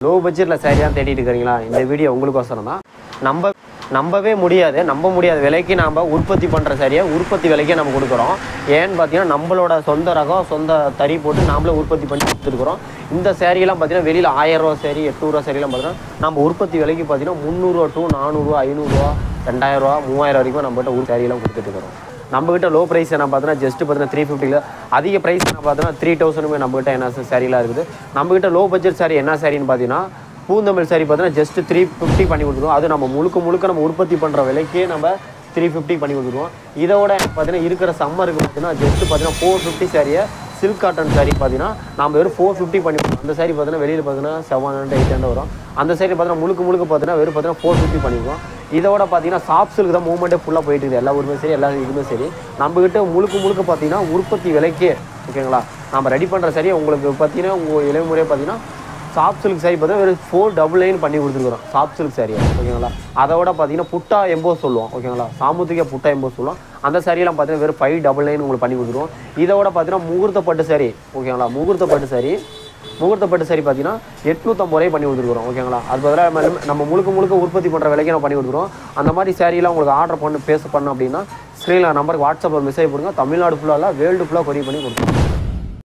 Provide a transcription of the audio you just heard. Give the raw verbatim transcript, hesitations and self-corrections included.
Low பட்ஜெட்டில் sorry தான் தேடிட்டு இருக்கிறீங்களா? இந்த வீடியோ உங்களுக்கோசரம் தான். நம்ப நம்பவே முடியாது நம்ப முடியாத விலைக்கு நாம் உற்பத்தி பண்ணுற சாரியை உற்பத்தி விலைக்கே நம்ம கொடுக்குறோம். ஏன்னு பார்த்தீங்கன்னா நம்மளோட சொந்த ரகம் சொந்த தறி போட்டு நாமளே உற்பத்தி பண்ணி கொடுத்துருக்குறோம். இந்த சேரீலாம் பார்த்தீங்கன்னா வெளியில் ஆயிரரூவா சேரீ எட்நூறுவா சேரீலாம் பார்த்தீங்கன்னா நம்ம உற்பத்தி விலைக்கு பார்த்தீங்கன்னா முந்நூறுவா டூ நானூறுரூவா ஐநூறுரூவா ரெண்டாயிரரூவா மூவாயிரம் வரைக்கும் நம்மகிட்ட ஒரு சேரீலாம் கொடுத்துட்டுருக்குறோம். நம்மகிட்ட லோ ப்ரைஸ் என்ன பார்த்தீங்கன்னா ஜஸ்ட்டு பார்த்தீங்கன்னா த்ரீ ஃபிஃப்டியில் அதிக ப்ரைஸ் என்ன பார்த்தீங்கன்னா த்ரீ தௌசண்ட்மே நம்மகிட்ட என்ன சேரீலாம் இருக்குது. நம்மகிட்ட லோ பட்ஜெட் சாரீ என்ன சாரின்னு பார்த்தீங்கன்னா பூந்தமிழ் சாரி பார்த்தீங்கன்னா ஜஸ்ட் த்ரீ ஃபிஃப்டி பண்ணி கொடுத்துருவோம். அது நம்ம முழுக்க முழுக்க நம்ம உற்பத்தி பண்ணுற விலைக்கே நம்ம த்ரீ ஃபிஃப்டி பண்ணி கொடுத்துருவோம். இதோட பார்த்தீங்கன்னா இருக்கிற சம்மருக்கு பார்த்தீங்கன்னா ஜஸ்ட்டு பார்த்தீங்கன்னா ஃபோர் ஃபிஃப்டி சாரியை சில்க் காட்டன் சாரி பார்த்தீங்கன்னா நம்ம வெறும் ஃபோர் ஃபிஃப்டி பண்ணி கொடுப்போம். அந்த சாரி பார்த்தீங்கன்னா வெளியில் பார்த்தீங்கன்னா செவன் ஹண்ட்ரட் எயிட் ஹண்ட்ரட் வரும். அந்த சாரி பார்த்தீங்கன்னா முழுக்க முழுக்க பார்த்தீங்கன்னா வெறும் பார்த்தீங்கன்னா ஃபோர் ஃபிஃப்டி பண்ணிக்குவோம். இதோட பார்த்தீங்கன்னா சாஃப்ட் சில்க் தான் மூவ்மெண்ட்டே ஃபுல்லாக போயிட்டு இருக்குது. எல்லா ஊருமே சரி எல்லா இதுவுமே சரி நம்மகிட்ட முழுக்க முழுக்க பார்த்தீங்கன்னா உற்பத்தி விலைக்கே ஓகேங்களா நம்ம ரெடி பண்ணுற சாரி உங்களுக்கு பார்த்தீங்கன்னா உங்கள் இளைமுறையாக பார்த்தீங்கன்னா சாஃப்ட் சில்க் சாரி பார்த்தீங்கன்னா வெறும் ஃபோர் டபுள் நைன் பண்ணி கொடுத்துருக்குறோம் சாஃப்ட் சில்க் சாரியை ஓகேங்களா. அதோட பார்த்தீங்கன்னா புட்டா எம்போ சொல்லுவோம் ஓகேங்களா. சாமுத்திரிக்கா புட்டா எம்போ சொல்லுவோம். அந்த சாரியெல்லாம் பார்த்தீங்கன்னா வெறும் ஃபைவ் டபுள் நைன் உங்களுக்கு பண்ணி கொடுத்துருவோம். இதோட பார்த்தீங்கன்னா முகூர்த்த பட்டு சாரி ஓகேங்களா. முகூர்த்த பட்டு சாரி முகூர்த்த பட்டு சாரி பார்த்தீங்கன்னா எட்நூற்றம்பது ரூபாய் பண்ணி கொடுத்துருக்குறோம் ஓகேங்களா. அது பதிலாக நம்ம முழுக்க முழுக்க உற்பத்தி பண்ணுற விலைக்கு நம்ம பண்ணி கொடுத்துருவோம். அந்த மாதிரி சாரியெல்லாம் உங்களுக்கு ஆர்டர் பண்ணு பேச பண்ணணும் அப்படின்னா ஸ்க்ரீனில் நம்பருக்கு வாட்ஸ்அப்பில் மெசேஜ் போடுங்க. தமிழ்நாடு ஃபுல்லாக வேர்ல்டு ஃபுல்லாக கொரியர் பண்ணி கொடுத்துருவோம்.